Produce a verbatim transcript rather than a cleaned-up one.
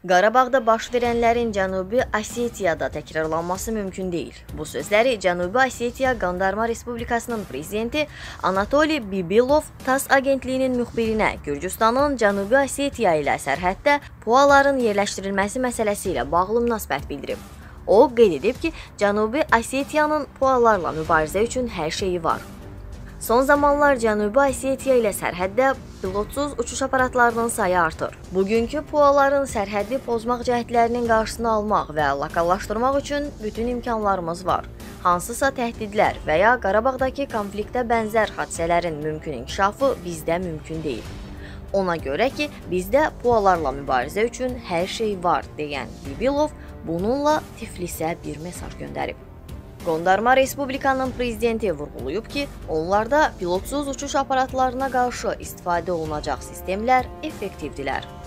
Qarabağda baş verənlərin Cənubi Osetiyada təkrarlanması mümkün deyil. Bu sözləri Cənubi Osetiya Qandarma Respublikasının prezidenti Anatoliy Bibilov TASS agentliyinin müxbirinə Gürcüstanın Cənubi Osetiya ilə sərhəddə PUAların yerləşdirilməsi məsələsi ilə bağlı münasibət bildirib. O, qeyd edib ki, Cənubi Osetiyanın PUAlarla mübarizə üçün hər şeyi var. Son zamanlar Cənubi Osetiya ilə sərhəddə pilotsuz uçuş aparatlarının sayı artır. Bugünkü PUAların sərhəddi pozmaq cəhdlərinin qarşısını almaq və lokallaşdırmaq üçün bütün imkanlarımız var. Hansısa təhdidlər və ya Qarabağdakı konfliktə bənzər hadisələrin mümkün inkişafı bizdə mümkün deyil. Ona görə ki, bizdə PUAlarla mübarizə üçün hər şey var, deyən Bibilov bununla Tiflisə bir mesaj göndərib. Qondarma Respublikanın prezidenti vurğulayıb ki, onlarda pilotsuz uçuş aparatlarına qarşı istifadə olunacaq sistemlər effektivdirlər.